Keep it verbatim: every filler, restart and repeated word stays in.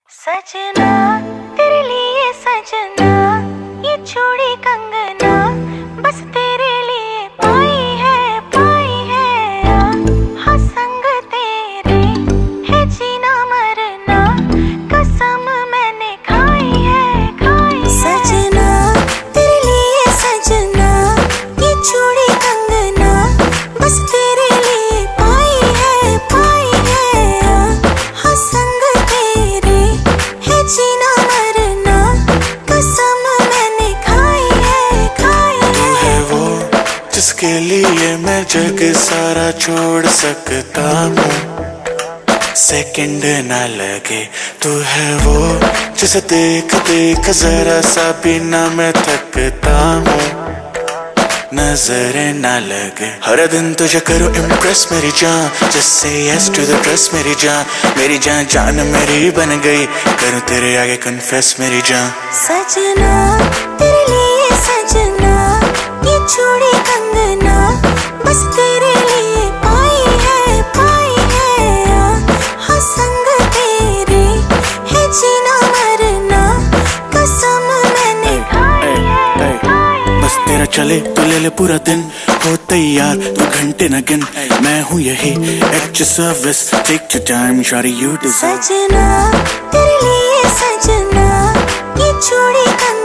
सजना तेरे लिए सजना, ये चूड़ी कंगना बस तेरे लिए पाई है पाई है। हाँ संग तेरे है जीना मरना, कसम मैंने खाई है खाई है। सजना तेरे लिए सजना, ये चूड़ी कंगना बस तेरे लिए पाई है पाई है। हाँ संग तेरे है जीना मरना, कसम मैंने खाई है खाई है। तू है वो जिसके लिए मैं जग सारा छोड़ सकता हूँ, सेकंड ना लगे। तू है वो जिसे देख देख जरा सा भी ना मैं थकता हूँ, नजरें ना लगे। हर दिन तुझे करो इम्प्रेस मेरी जान, just say yes to the dress मेरी जान। मेरी जान जान मेरी बन गई, करूँ तेरे आगे कन्फेस मेरी जान। सजना तेरे लिए सजना, ये चूड़ी कंगना बस तेरे लिए पाई है पाई है। हाँ संग तेरे है जीना मरना, कसम मैंने खाई है खाई है। बस तेरा चले तो ले ले पूरा दिन, हो तैयार तू घंटे न गिन। मैं हूँ यही at your service, take your time shorty you deserve. सजना तेरे लिए सजना, ये चूड़ी कंगना